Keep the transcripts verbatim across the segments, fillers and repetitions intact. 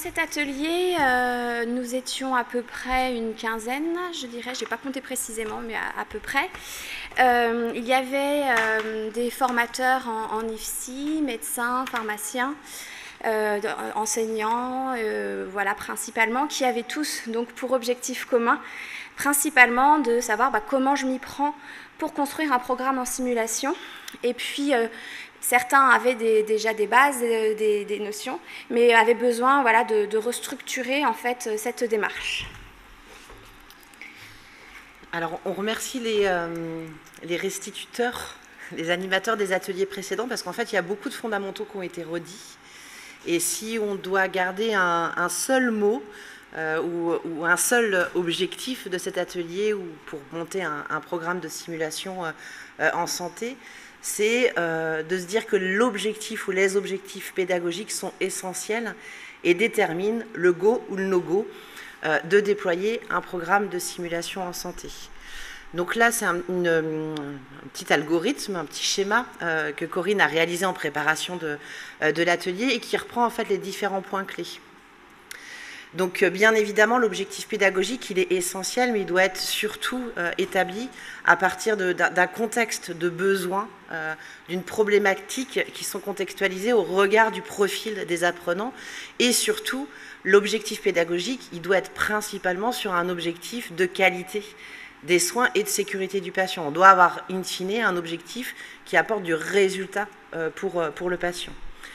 cet atelier, euh, nous étions à peu près une quinzaine, je dirais, je n'ai pas compté précisément, mais à, à peu près. Euh, il y avait euh, des formateurs en, en I F S I, médecins, pharmaciens, euh, enseignants, euh, voilà, principalement, qui avaient tous donc pour objectif commun, principalement de savoir bah, comment je m'y prends pour construire un programme en simulation. Et puis, euh, certains avaient des, déjà des bases, des, des notions, mais avaient besoin voilà, de, de restructurer en fait, cette démarche. Alors, on remercie les, euh, les restituteurs, les animateurs des ateliers précédents, parce qu'en fait, il y a beaucoup de fondamentaux qui ont été redits. Et si on doit garder un, un seul mot euh, ou, ou un seul objectif de cet atelier ou pour monter un, un programme de simulation euh, en santé, c'est euh, de se dire que l'objectif ou les objectifs pédagogiques sont essentiels et déterminent le go ou le no-go euh, de déployer un programme de simulation en santé. Donc là, c'est un, une, un petit algorithme, un petit schéma euh, que Corinne a réalisé en préparation de, euh, de l'atelier et qui reprend en fait les différents points clés. Donc bien évidemment, l'objectif pédagogique, il est essentiel, mais il doit être surtout euh, établi à partir d'un contexte de besoins, euh, d'une problématique qui sont contextualisées au regard du profil des apprenants. Et surtout, l'objectif pédagogique, il doit être principalement sur un objectif de qualité des soins et de sécurité du patient. On doit avoir, in fine, un objectif qui apporte du résultat euh, pour, pour le patient.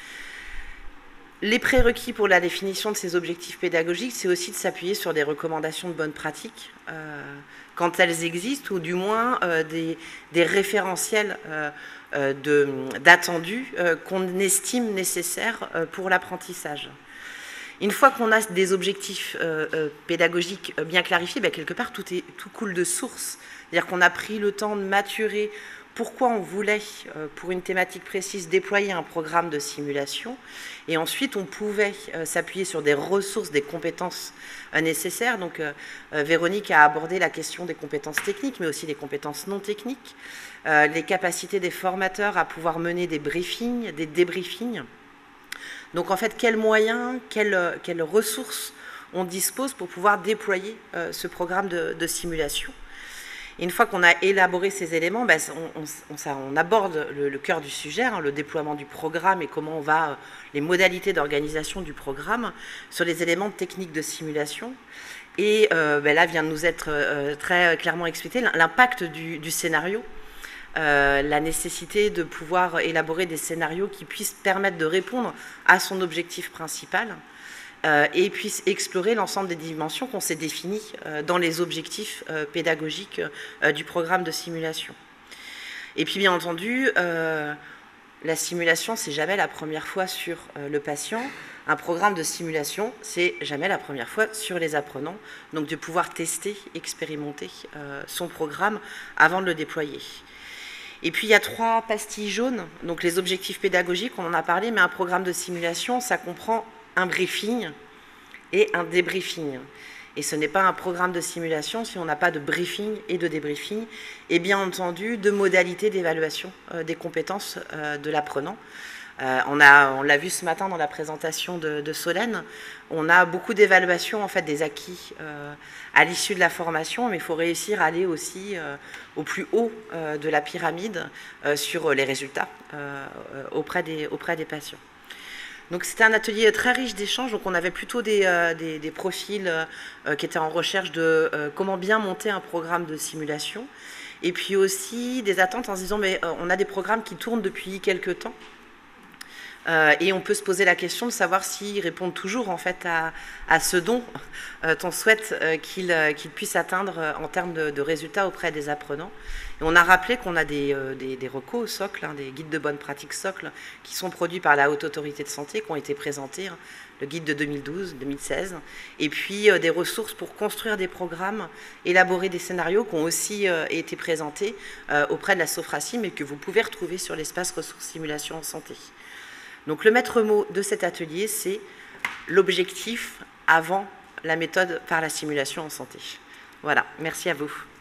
Les prérequis pour la définition de ces objectifs pédagogiques, c'est aussi de s'appuyer sur des recommandations de bonnes pratiques, euh, quand elles existent, ou du moins euh, des, des référentiels euh, d'attendus euh, qu'on estime nécessaires euh, pour l'apprentissage. Une fois qu'on a des objectifs euh, euh, pédagogiques bien clarifiés, ben, quelque part tout, est, tout coule de source. C'est-à-dire qu'on a pris le temps de maturer pourquoi on voulait, euh, pour une thématique précise, déployer un programme de simulation. Et ensuite, on pouvait euh, s'appuyer sur des ressources, des compétences euh, nécessaires. Donc, euh, euh, Véronique a abordé la question des compétences techniques, mais aussi des compétences non techniques, euh, les capacités des formateurs à pouvoir mener des briefings, des débriefings. Donc, en fait, quels moyens, quelles, quelles ressources on dispose pour pouvoir déployer euh, ce programme de, de simulation. Et une fois qu'on a élaboré ces éléments, ben, on, on, on, on aborde le, le cœur du sujet, hein, le déploiement du programme et comment on va, les modalités d'organisation du programme sur les éléments techniques de simulation. Et euh, ben là vient de nous être euh, très clairement expliqué l'impact du, du scénario, euh, la nécessité de pouvoir élaborer des scénarios qui puissent permettre de répondre à son objectif principal. Euh, et puisse explorer l'ensemble des dimensions qu'on s'est définies euh, dans les objectifs euh, pédagogiques euh, du programme de simulation. Et puis bien entendu, euh, la simulation, c'est jamais la première fois sur euh, le patient. Un programme de simulation, c'est jamais la première fois sur les apprenants. Donc de pouvoir tester, expérimenter euh, son programme avant de le déployer. Et puis il y a trois pastilles jaunes, donc les objectifs pédagogiques, on en a parlé, mais un programme de simulation, ça comprend un briefing et un débriefing. Et ce n'est pas un programme de simulation si on n'a pas de briefing et de débriefing, et bien entendu de modalités d'évaluation euh, des compétences euh, de l'apprenant. Euh, on a, on l'a vu ce matin dans la présentation de, de Solène, on a beaucoup d'évaluations en fait des acquis euh, à l'issue de la formation, mais il faut réussir à aller aussi euh, au plus haut euh, de la pyramide euh, sur les résultats euh, auprès des, auprès des patients. Donc c'était un atelier très riche d'échanges, donc on avait plutôt des, euh, des, des profils euh, qui étaient en recherche de euh, comment bien monter un programme de simulation, et puis aussi des attentes en se disant mais euh, on a des programmes qui tournent depuis quelques temps, euh, et on peut se poser la question de savoir s'ils répondent toujours en fait à, à ce dont euh, on souhaite euh, qu'ils euh, qu'ils puissent atteindre euh, en termes de, de résultats auprès des apprenants. Et on a rappelé qu'on a des, euh, des, des recos au socle, hein, des guides de bonne pratique socle, qui sont produits par la Haute Autorité de Santé, qui ont été présentés, hein, le guide de deux mille douze deux mille seize, et puis euh, des ressources pour construire des programmes, élaborer des scénarios qui ont aussi euh, été présentés euh, auprès de la Sophracim, mais que vous pouvez retrouver sur l'espace ressources simulation en santé. Donc le maître mot de cet atelier, c'est l'objectif avant la méthode par la simulation en santé. Voilà, merci à vous.